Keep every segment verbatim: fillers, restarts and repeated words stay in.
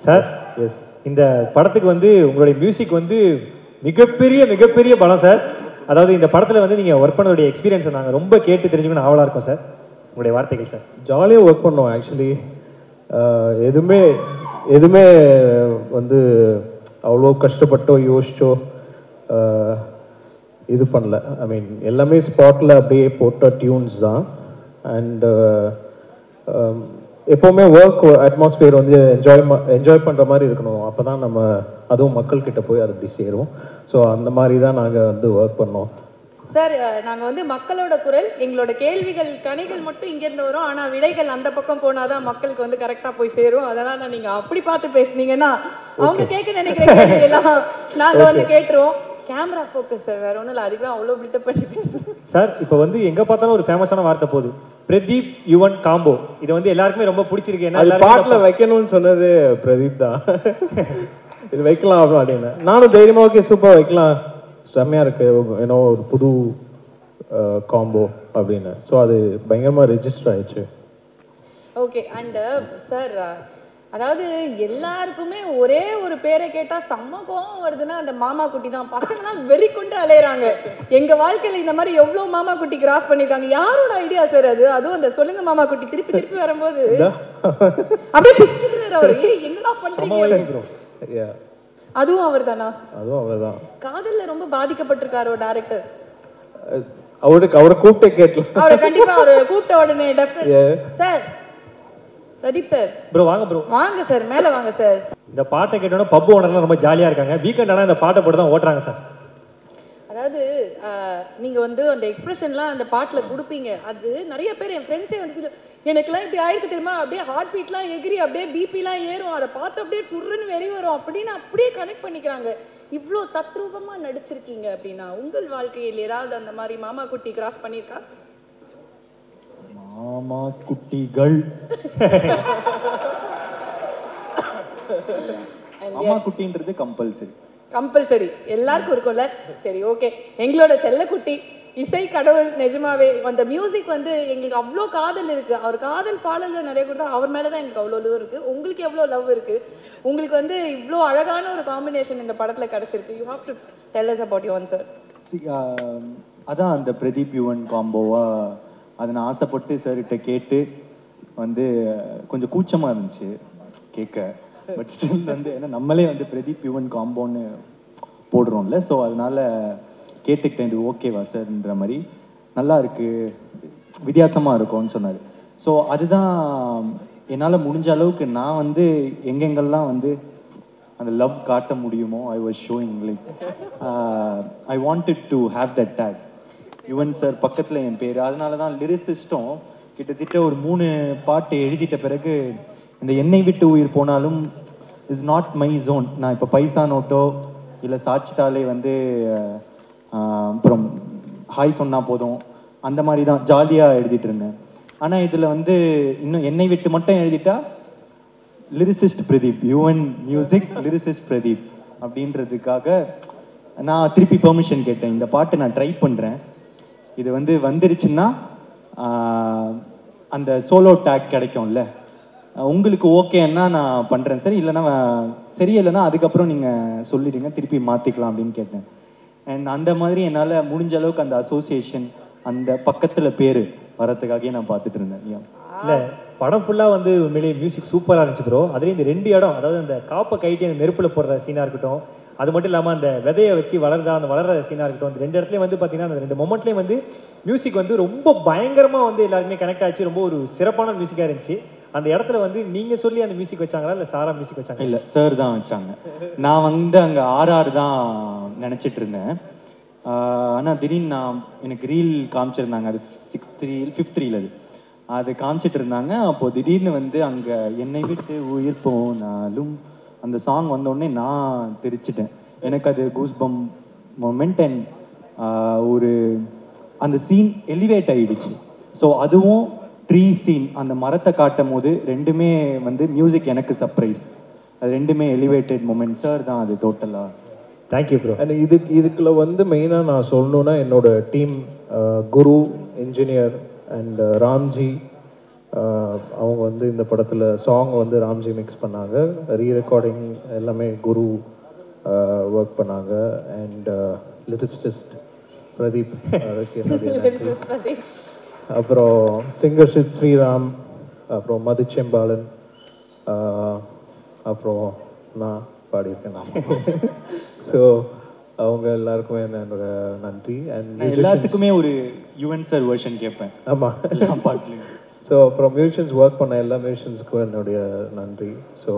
Sir yes இந்த படத்துக்கு வந்து உங்களுடைய மியூசிக் வந்து மிகப்பெரிய மிகப்பெரிய பலம் சார். அதாவது இந்த படத்தில் வந்து நீங்கள் ஒர்க் பண்ணக்கூடிய எக்ஸ்பீரியன்ஸை நாங்கள் ரொம்ப கேட்டு தெரிஞ்சுக்கணும் ஆவலாக இருக்கோம் சார். உங்களுடைய வார்த்தைகள் சார். ஜாலியாக ஒர்க் பண்ணோம் ஆக்சுவலி. எதுவுமே எதுவுமே வந்து அவ்வளோ கஷ்டப்பட்டோ யோசிச்சோ இது பண்ணல. ஐ மீன் எல்லாமே ஸ்பாட்டில் அப்படியே போட்ட டியூன்ஸ் தான். அண்ட் எப்போவுமே ஒர்க் அட்மாஸ்பியர் வந்து என்ஜாய் என்ஜாய் பண்ணுற மாதிரி இருக்கணும். அப்போ தான் நம்ம அதுவும் மக்கள்கிட்ட போய் அது அப்படி சேரும். ஸோ அந்த மாதிரி தான் நாங்கள் வந்து ஒர்க் பண்ணோம் சார். நாங்கள் வந்து மக்களோட குரல், எங்களோட கேள்விகள் கனிகள் மட்டும் இங்கேருந்து வரும், ஆனால் விடைகள் அந்த பக்கம் போனால் தான் மக்களுக்கு வந்து கரெக்டாக போய் சேரும். அதனால் நீங்கள் அப்படி பார்த்து பேசுனீங்கன்னா அவங்க கேட்க நினைக்கிற கேள்வியெல்லாம் நாங்கள் வந்து கேட்டுருவோம். கேமரா ஃபோக்கஸ் சார், வேற ஒன்றும் இல்லை. அதுக்கு தான் அவ்வளோ பில்டப் பண்ணி பேசுகிறோம் சார். இப்போ வந்து எங்கே பார்த்தாலும் ஒரு ஃபேமஸான வார்த்தை போகுது, பிரதீப் யுவன் காம்போ. இது வந்து எல்லாருக்குமே ரொம்ப பிடிச்சிருக்கு. என்ன பாட்டில் வைக்கணும்னு சொன்னது பிரதீப் தான். இது வைக்கலாம் அப்படின்னு நானும் தைரியமாக ஓகே சூப்பர் வைக்கலாம், செம்மையாக இருக்கு, ஏன்னோ ஒரு புது காம்போ அப்படின்னு. ஸோ அது பயங்கரமாக ரெஜிஸ்டர் ஆயிடுச்சு. ஓகே. அண்ட் சார், அதாவது எல்லாருக்குமே ஒரே ஒரு பேரை கேட்டால் செம்ம கோவம் வருதுன்னா அந்த மாமா குட்டி தான். பசங்களாம் வெறி கொண்டு அலையிறாங்க. எங்கள் வாழ்க்கையில் இந்த மாதிரி எவ்வளோ மாமா குட்டி கிராஸ் பண்ணியிருக்காங்க. யாரோட ஐடியா சார் அது? அதுவும் அந்த சொல்லுங்க மாமா குட்டி திருப்பி திருப்பி வரும்போது அப்படியே பிச்சுக்கிறார் அவர். என்னடா பண்ணுறீங்க? அதுவும் அவர் தானா? அதுவும் அவர் தான். காதல்ல ரொம்ப பாதிக்கப்பட்டிருக்காரோ டைரக்டர்? அவருக்கு அவரை கூப்பிட்டே கேட்கல. அவரை கண்டிப்பா அவரை கூப்பிட்ட உடனே சார் பிரதீப் சார் ப்ரோ வாங்க ப்ரோ. வாங்க சார், மேல வாங்க சார். இந்த பாட்டை கேட்டோன்னா பப்பு ஓனர்லாம் ரொம்ப ஜாலியாக இருக்காங்க. வீக்கெண்ட் ஆனால் இந்த பாட்டை போட்டு தான் ஓட்டுறாங்க சார். அதாவது நீங்க வந்து அந்த எக்ஸ்பிரஷன்லாம் அந்த பாட்டில் கொடுப்பீங்க. அது நிறைய பேர் என் ஃப்ரெண்ட்ஸே வந்து எனக்குலாம் இப்படி ஆயிருக்கு தெரியுமா, அப்படியே ஹார்ட் பீட்லாம் எகிரி அப்படியே பிபிலாம் ஏறும், அதை பார்த்து அப்படியே சுருன்னு வெறி வரும் அப்படின்னு அப்படியே கனெக்ட் பண்ணிக்கிறாங்க. இவ்வளோ தத்ரூபமா நடிச்சிருக்கீங்க அப்படின்னா உங்கள் வாழ்க்கையில் ஏதாவது அந்த மாதிரி மாமா குட்டி கிராஸ் பண்ணியிருக்கா? மாமா குட்டிகள் மாமா குட்டின்றது கம்பல்சரி கம்பல்சரி எல்லாருக்கும் இருக்கும்ல. சரி ஓகே. எங்களோட செல்லக்குட்டி இசை கடவுள் நிஜமாவே அந்த மியூசிக் வந்து எங்களுக்கு அவ்வளோ காதல் இருக்கு. அவர் காதல் பாடல்கள் நிறைய கொடுத்தா அவர் மேலே தான் எங்களுக்கு அவ்வளோ லவ் இருக்கு. உங்களுக்கு எவ்வளோ லவ் இருக்கு? உங்களுக்கு வந்து இவ்வளோ அழகான ஒரு காம்பினேஷன் இந்த படத்தில் கிடைச்சிருக்கு. You have to tell us about Yuvan sir. அதான் அந்த பிரதீப் யுவன் காம்போவா அதை நான் ஆசைப்பட்டு சார்கிட்ட கேட்டு வந்து கொஞ்சம் கூச்சமாக இருந்துச்சு கேட்க. பட் ஸ்டில் வந்து ஏன்னா நம்மளே வந்து பிரதீப் யுவன் காம்போன்னு போடுறோம்ல, ஸோ அதனால கேட்டுக்கிட்டேன் இது ஓகேவா சார்ன்ற மாதிரி. நல்லா இருக்கு, வித்தியாசமாக இருக்கும்னு சொன்னார். ஸோ அதுதான் என்னால் முடிஞ்ச அளவுக்கு நான் வந்து எங்கெங்கெல்லாம் வந்து அந்த லவ் காட்ட முடியுமோ I was showing. Like I wanted to have that tag Yuvan sir பக்கத்தில் என் பேர். அதனால தான் லிரிசிஸ்டும் கிட்டத்தட்ட ஒரு மூணு பாட்டு எழுதிட்ட பிறகு இந்த என்னை விட்டு உயிர் போனாலும் இஸ் நாட் மை ஜோன். நான் இப்போ பைசா நோட்டோ இல்லை சாச்சிட்டாலே வந்து அப்புறம் ஹாய் சொன்னால் போதும் அந்த மாதிரி தான் ஜாலியாக எழுதிட்டு இருந்தேன். ஆனால் இதில் வந்து இன்னும் என்னை விட்டு மட்டும் எழுதிட்டா lyricist Pradeep, Yuvan music lyricist Pradeep அப்படின்றதுக்காக நான் திருப்பி பெர்மிஷன் கேட்டேன். இந்த பாட்டு நான் ட்ரை பண்ணுறேன், இது வந்து வந்துருச்சுன்னா அந்த சோலோ டேக் கிடைக்கும்ல, உங்களுக்கு ஓகேன்னா நான் பண்ணுறேன் சார், இல்லைன்னா சரி இல்லைன்னா அதுக்கப்புறம் நீங்கள் சொல்லிடுங்க திருப்பி மாற்றிக்கலாம் அப்படின்னு கேட்டேன். அண்ட் அந்த மாதிரி என்னால் முடிஞ்ச அளவுக்கு அந்த அசோசியேஷன் அந்த பக்கத்தில் பேர் வரத்துக்காகவே நான் பார்த்துட்டு இருந்தேன். இல்லை படம் ஃபுல்லாக வந்து உண்மையிலேயே மியூசிக் சூப்பராக இருந்துச்சு ப்ரோ. அதுலேயும் இந்த ரெண்டு இடம், அதாவது அந்த காப்பை கைட்டி அந்த நெருப்பில் போடுற சீனாக இருக்கட்டும், அது மட்டும் இல்லாமல் அந்த விதையை வச்சு வளர்ந்தா அந்த வளர்கிற சீனாக இருக்கட்டும், அந்த ரெண்டு இடத்துலையும் வந்து பார்த்தீங்கன்னா அந்த ரெண்டு மொமெண்ட்லேயும் வந்து மியூசிக் வந்து ரொம்ப பயங்கரமாக வந்து எல்லாருமே கனெக்ட் ஆச்சு. ரொம்ப ஒரு சிறப்பான மியூசிக்காக இருந்துச்சு. அந்த இடத்துல வந்து நீங்கள் சொல்லி அந்த மியூசிக் வச்சாங்களா இல்லை சாரா மியூசிக் வச்சாங்க? இல்லை சார் தான் வச்சாங்க. நான் வந்து அங்கே ஆர்ஆர் தான் நினச்சிட்டு இருந்தேன். ஆனால் திடீர்னு நான் எனக்கு ரீல் காமிச்சிருந்தாங்க, அது சிக்ஸ் த்ரீ ஃபிஃப்த் ரீல் அது அது காமிச்சிட்டு இருந்தாங்க. அப்போது திடீர்னு வந்து அங்கே என்னை விட்டு உயிர் போனாலும் அந்த சாங் வந்தோடனே நான் தெரிச்சிட்டேன். எனக்கு அது கூஸ் பம் மொமெண்ட் அண்ட் ஒரு அந்த சீன் எலிவேட் ஆகிடுச்சு. ஸோ அதுவும் ட்ரீ சீன் அந்த மரத்தை காட்டும் போது ரெண்டுமே வந்து மியூசிக் எனக்கு சர்ப்ரைஸ். அது ரெண்டுமே எலிவேட்டட் மொமெண்ட் சார் தான் அது டோட்டலாக. Thank you bro. அண்ட் இது இதுக்குள்ள வந்து மெயினாக நான் சொல்லணுன்னா என்னோட team Guru engineer and Ramji அவங்க வந்து இந்த படத்தில் சாங் வந்து ராம்ஜி மிக்ஸ் பண்ணாங்க, ரீ ரெக்கார்டிங் எல்லாமே குரு ஒர்க் பண்ணாங்க. அண்ட் லிரிசிஸ்ட் பிரதீப், அதுக்கு என்னுடைய நன்றி. அப்புறம் சிங்கர் சித் ஸ்ரீராம், அப்புறம் மதுச்செம்பாலன், அப்புறம் நான் பாடியிருக்கேன் நான். ஸோ அவங்க எல்லாருக்குமே என்னோட நன்றி. அண்ட் எல்லாத்துக்குமே ஒரு யுவன் சார் வெர்ஷன் கேட்பேன். ஆமாம், எல்லா பாட்டுலையும். ஸோ அப்புறம் மியூசிஷியன்ஸ் ஒர்க் பண்ண எல்லா மியூசிஷியன்ஸுக்கும் என்னுடைய நன்றி. So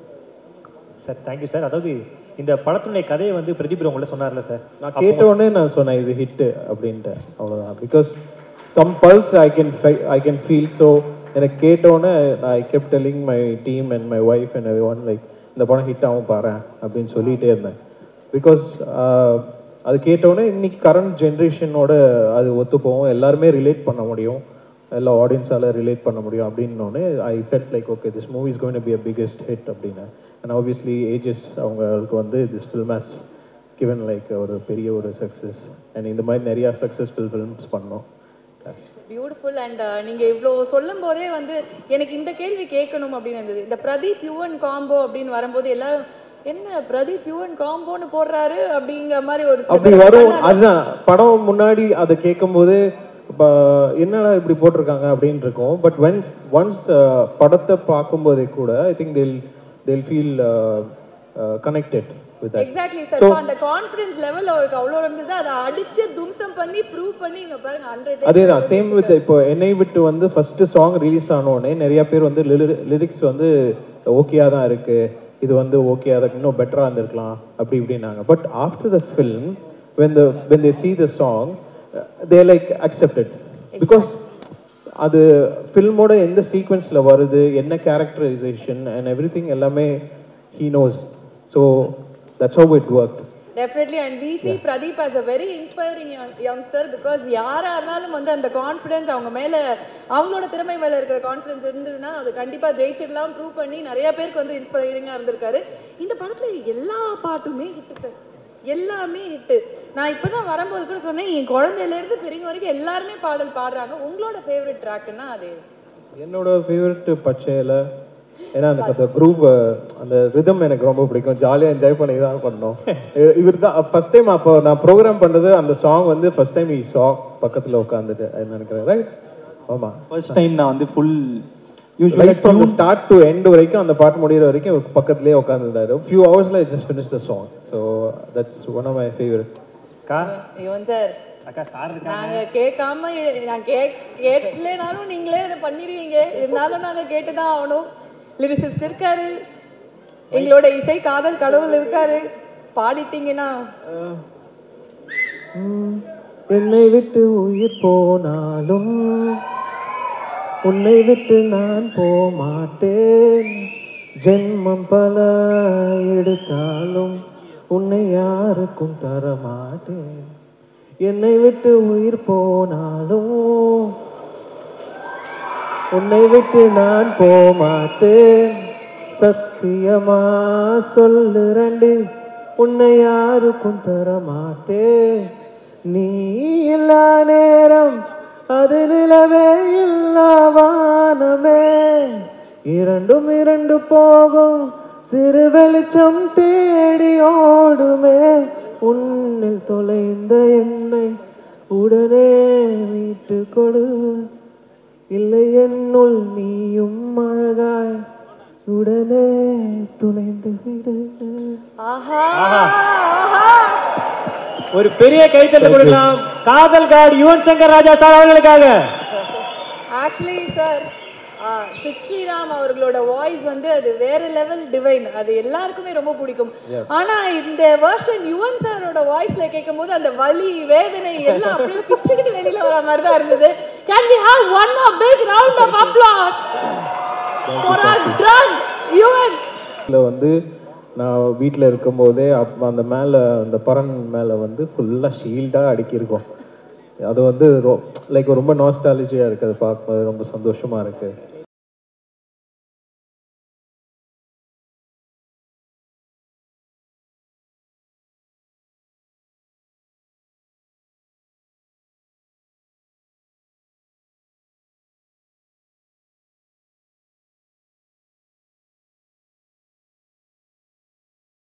sir thank you sir. அதாவது இந்த படத்துடைய கதையை வந்து பிரதீப் உங்களை சொன்னார்ல சார், நான் கேட்ட உடனே நான் சொன்னேன் இது ஹிட்டு அப்படின்ட்டு, அவ்வளோதான். Because some pulse I can I can feel. So எனக்கு கேட்டோடனே I kept telling my team and my wife and everyone like இந்த படம் ஹிட் ஆகும் பாரு அப்படின்னு சொல்லிகிட்டே இருந்தேன். பிகாஸ் அது கேட்டோடனே இன்னைக்கு கரண்ட் ஜென்ரேஷனோட அது ஒத்து போகும், எல்லாருமே ரிலேட் பண்ண முடியும், எல்லா ஆடியன்ஸால் ரிலேட் பண்ண முடியும் அப்படின்னோடனே I felt like okay this movie is going to be a biggest hit அப்படின்னு. அண்ட் ஆப்வியஸ்லி ஏஜஸ் அவங்களுக்கு வந்து this film has given like ஒரு பெரிய ஒரு சக்ஸஸ். அண்ட் இந்த மாதிரி நிறையா சக்ஸஸ்ஃபுல் ஃபில்ம்ஸ் பண்ணோம். பியூட்டிஃபுல். அண்ட் நீங்க இவ்வளோ சொல்லும் போதே வந்து எனக்கு இந்த கேள்வி கேட்கணும் அப்படின்னு இருந்தது. இந்த பிரதீப் யுவன் காம்போ அப்படின்னு வரும்போது எல்லாரும் என்ன பிரதீப் யுவன் காம்போன்னு போடுறாரு அப்படிங்கிற மாதிரி ஒரு அப்படி வரும். அதுதான் படம் முன்னாடி அதை கேட்கும்போது என்னடா இப்படி போட்டிருக்காங்க அப்படின்னு இருக்கும். பட் ஒன்ஸ் ஒன்ஸ் படத்தை பார்க்கும்போதே கூட ஐ think they'll they'll feel connected with that. Exactly sir. So அந்த கான்ஃபிடன்ஸ் லெவல் அவருக்கு அவ்வளோ இருந்தது, அதை அடிச்சு தும்சம் பண்ணி ப்ரூவ் பண்ணி இங்க பாருங்க ஹண்ட்ரட். அதேதான் சேம் வித் இப்போ என்னை விட்டு வந்து ஃபர்ஸ்ட் சாங் ரிலீஸ் ஆனோடனே நிறைய பேர் வந்து லிரிக்ஸ் வந்து ஓகேயா தான் இருக்கு, இது வந்து ஓகே அதுக்கு இன்னும் பெட்டரா இருந்திருக்கலாம் அப்படி இப்படின்னாங்க. But after the film when the when they see the song they like accept it because அது ஃபில்மோட எந்த சீக்வென்ஸ்ல வருது, என்ன கேரக்டரைசேஷன் அண்ட் எவ்ரிதிங் எல்லாமே he knows. So that's how it worked. Definitely. And we see yeah. Pradeep as a very inspiring young, youngster because யாரா இருந்தாலும் வந்து அந்த கான்ஃபிடன்ஸ் அவங்க மேல அவங்களோட திறமை மேல இருக்கிற கான்ஃபிடன்ஸ் இருந்ததுன்னா அது கண்டிப்பா ஜெயிச்சிடலாம் ப்ரூவ் பண்ணி நிறைய பேருக்கு வந்து இன்ஸ்பைரிங்கா இருந்திருக்காரு. இந்த படத்துல எல்லா பாட்டுமே ஹிட் சார், எல்லாமே ஹிட்டு. நான் இப்பதான் வரும்போது கூட சொன்னேன், என் குழந்தையில இருந்து பெரியவங்க வரைக்கும் எல்லாருமே பாடல் பாடுறாங்க. உங்களோட ஃபேவரட் ட்ராக்னா அது? என்னோட ஃபேவரட் பச்சையில, ஏன்னா எனக்கு அந்த குரூப் அந்த ரிதம் எனக்கு ரொம்ப பிடிக்கும், ஜாலியாக என்ஜாய் பண்ணி தான் பண்ணோம். இவர் தான் ஃபர்ஸ்ட் டைம் அப்போ நான் ப்ரோக்ராம் பண்ணுறது அந்த சாங் வந்து ஃபர்ஸ்ட் டைம் இ சா பக்கத்தில் உட்காந்துட்டு நினைக்கிறேன் ரைட். ஆமாம், ஃபர்ஸ்ட் டைம் நான் வந்து full usually from the start to end வரைக்கும் அந்த பாட்டு முடிகிற வரைக்கும் பக்கத்துலேயே உட்காந்துருந்தாரு. ஃபியூ ஹவர்ஸில் I just finish the song. So that's one of my favourite. அக்கா யுவன் சார் அக்கா சார் நாங்க கேட்காம நான் கேக் கேட்கலனாலும் நீங்களே இதை பண்ணிடுவீங்க, இருந்தாலும் நாங்க கேட்டுதான் ஆகணும். லிரிசிஸ்ட் இருக்காரு, எங்களோட இசை காதல் கடவுள் இருக்காரு, பாடிட்டீங்கன்னா. என்னை விட்டு உயிர் போனாலும் உன்னை விட்டு நான் போமாட்டேன், ஜென்மம் பல எடுத்தாலும் உன்னை யாருக்கும் தரமாட்டேன். என்னை விட்டு உயிர் போனாலும் உன்னை விட்டு நான் போமாட்டேன், சத்தியமா சொல்லுறண்டு உன்னை யாருக்கும் தரமாட்டேன். நீ இல்லா நேரம் அது நிலவே இல்லா வானமே, இரண்டும் இரண்டு போகும் சிறு வெளிச்சம் தேடி ஓடுமே, உன்னில் தொலைந்த என்னை உடனே மீட்டு கொடு, இல்லை என்னுள் நீயும் அழகாய் உடனே துளைந்து விடு. ஒரு பெரிய கைத்தட்டல் கொடுக்கலாம் காதல் கார்டு யுவன் சங்கர் ராஜா சார் அவர்களுக்காக. ஆக்சுவலி சார் சித் ஸ்ரீராம் அவர்களோட வாய்ஸ் வந்து அது வேற லெவல் டிவைன், அது எல்லாருக்குமே ரொம்ப பிடிக்கும். ஆனா இந்த வெர்ஷன் யுவன் சாரோட வாய்ஸ்ல கேட்கும் போது அந்த வலி வேதனை எல்லாம் அப்படியே பிச்சுக்கிட்டு வெளியில வர மாதிரி தான் இருந்தது. Can we have one more big round of applause for our drunk Yuvan? வந்து நான் வீட்டில் இருக்கும்போதே அப் அந்த மேலே அந்த பரன் மேலே வந்து ஃபுல்லாக ஷீல்டாக அடுக்கியிருக்கோம். அது வந்து லைக் ரொம்ப நாஸ்டாலஜியாக இருக்குது, அதை பார்க்கும்போது ரொம்ப சந்தோஷமாக இருக்குது.